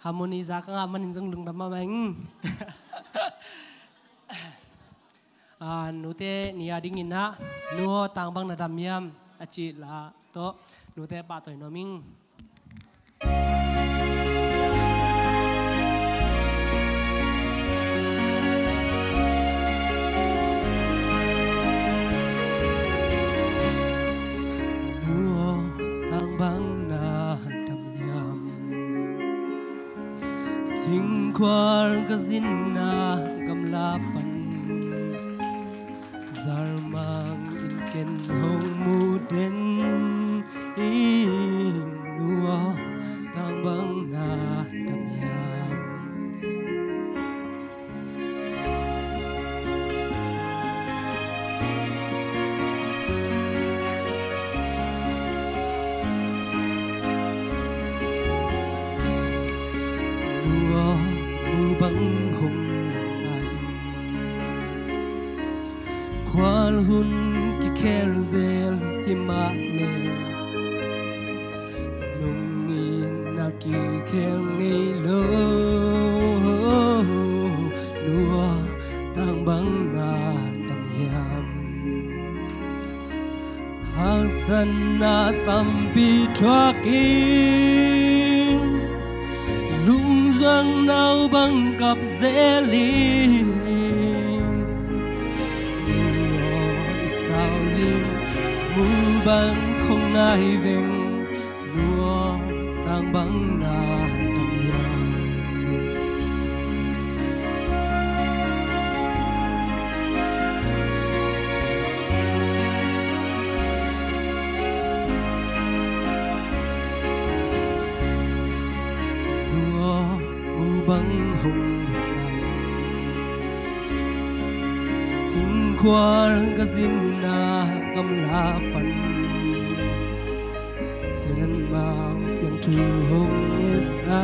harmony za ka nga manin jang lung dama mang nute nia ding ina nu tang bang na dam yam achi la to nute pa toy noming Sing kwar ka zinna kamlapan Zarmang inken hong muden Inua tang bang na damyam băng hùng ai khoal hun ki kher zel himale nung in na ki kher ngi lo nuo tang bang na tam yam hasan na tam pi trucking lung doang nao băng cặp dễ ly sao lim mu băng không ai vinh đua tang băng na đầm yang băng hùng này xin khoar ka zinna kam la pan xiên mang xiên thu hùng nghe sa